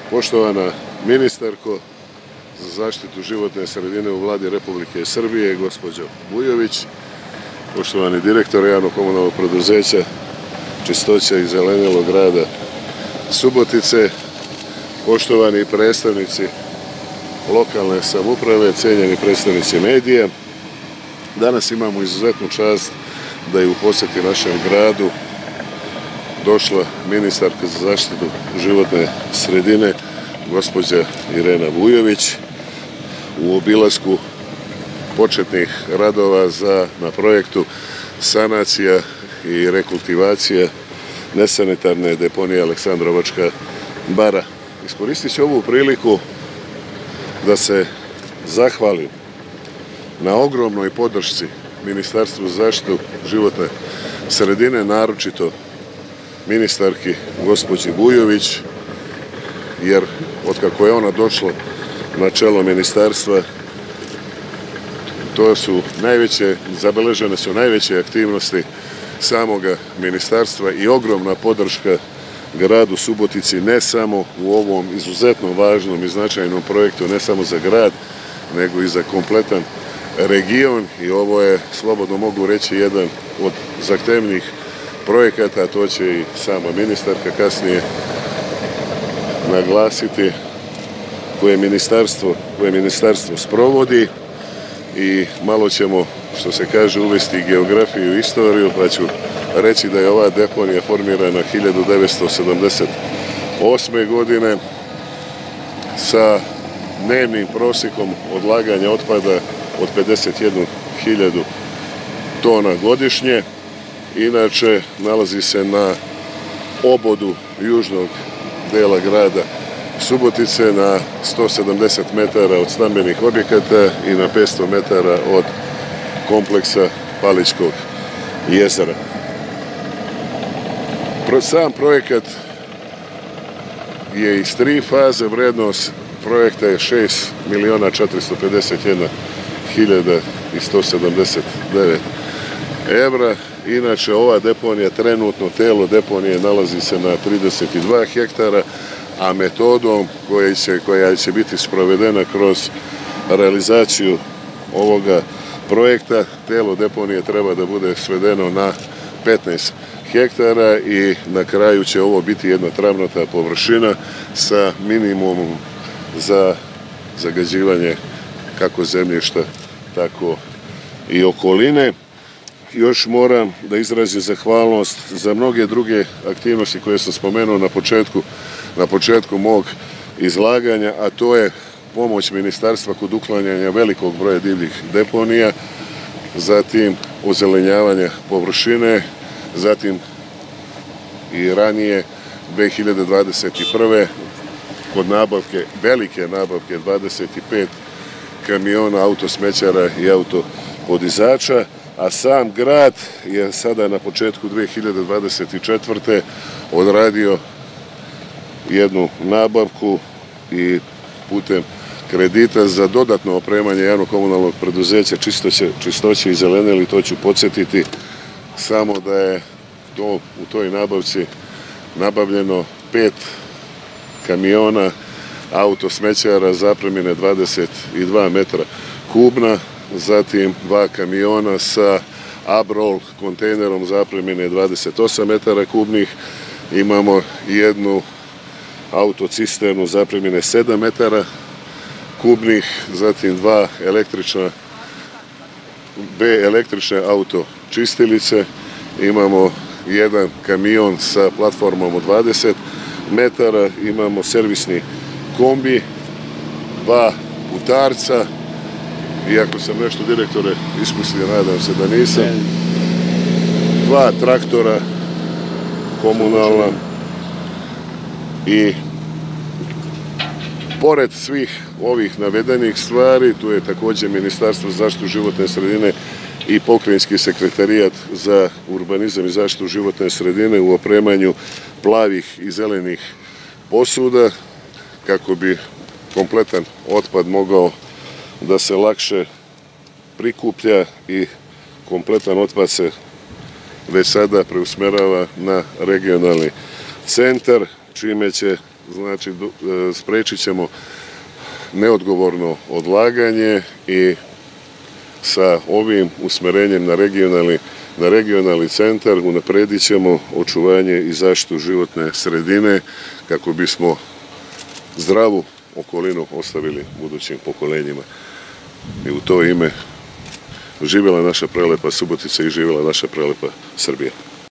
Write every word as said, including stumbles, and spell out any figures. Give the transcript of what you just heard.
Poštovana ministarko za zaštitu životne sredine u Vladi Republike Srbije, gospođo Vujović, poštovani direktor javnog komunalnog preduzeća Čistoća i zelenilo grada Subotice, poštovani predstavnici lokalne samouprave, cenjeni predstavnici medija. Danas imamo izuzetnu čast da je u posjeti našem gradu došla ministarka za zaštitu životne sredine, gospođa Irena Vujović, u obilasku početnih radova za, na projektu sanacija i rekultivacija nesanitarne deponije Aleksandrovačka bara. Iskoristit ću ovu priliku da se zahvalim na ogromnoj podršci Ministarstvu za zaštitu životne sredine, naročito ministarki gospođi Vujović, jer otkako je ona došla na čelo ministarstva, to su najveće, zabeležene su najveće aktivnosti samoga ministarstva i ogromna podrška gradu Subotici, ne samo u ovom izuzetno važnom i značajnom projektu, ne samo za grad, nego i za kompletan region. I ovo je, slobodno mogu reći, jedan od zahtevnijih projekata, a to će i sama ministarka kasnije naglasiti, koje ministarstvo, koje ministarstvo sprovodi. I malo ćemo, što se kaže, uvesti geografiju i istoriju, pa ću reći da je ova deponija formirana hiljadu devetsto sedamdeset osme. godine sa dnevnim prosjekom odlaganja otpada od pedeset jednu hiljadu tona godišnje. Inače, nalazi se na obodu južnog dela grada Subotice, na sto sedamdeset metara od stambenih objekata i na petsto metara od kompleksa Palićkog jezera. Sam projekat je iz tri faze, vrednost projekta je šest miliona četiristo pedeset jedna hiljada sto sedamdeset devet evra. Inače, ova deponija, trenutno telo deponije nalazi se na trideset dva hektara, a metodom koja će, koja će biti sprovedena kroz realizaciju ovoga projekta, telo deponije treba da bude svedeno na petnaest hektara i na kraju će ovo biti jedna travnata površina sa minimumom za zagađivanje kako zemljišta, tako i okoline. Još moram da izrazim zahvalnost za mnoge druge aktivnosti koje sam spomenuo na početku, na početku mog izlaganja, a to je pomoć ministarstva kod uklanjanja velikog broja divljih deponija, zatim ozelenjavanja površine, zatim i ranije dve hiljade dvadeset prve. kod nabavke, velike nabavke dvadeset pet kamiona autosmećara i autopodizača, a sam grad je sada na početku dve hiljade dvadeset četvrte. odradio jednu nabavku i putem kredita za dodatno opremanje javnog komunalnog preduzeća Čistoće i zelenilo. To ću podsjetiti samo da je to u toj nabavci nabavljeno pet kamiona autosmećara zapremine dvadeset dva metra kubna, zatim dva kamiona sa Abrol kontejnerom zapremine dvadeset osam metara kubnih, imamo jednu autocisternu zapremine sedam metara kubnih, zatim dva električna B električne auto čistilice, imamo jedan kamion sa platformom od dvadeset metara, imamo servisni kombi, dva putarca, iako sam nešto, direktore, ispustio, nadam se da nisam, dva traktora komunalna. I pored svih ovih navedenih stvari, tu je također Ministarstvo za zaštitu životne sredine i Pokrajinski sekretarijat za urbanizam i zaštitu životne sredine u opremanju plavih i zelenih posuda, kako bi kompletan otpad mogao da se lakše prikuplja i kompletan otpad se već sada preusmerava na regionalni centar, čime će znači spriječit ćemo neodgovorno odlaganje i sa ovim usmjerenjem na regionalni, na regionalni centar unaprijedit ćemo očuvanje i zaštitu životne sredine kako bismo zdravu okolinu ostavili budućim pokolenjima. I u to ime živjela naša prelepa Subotica i živjela naša prelepa Srbija.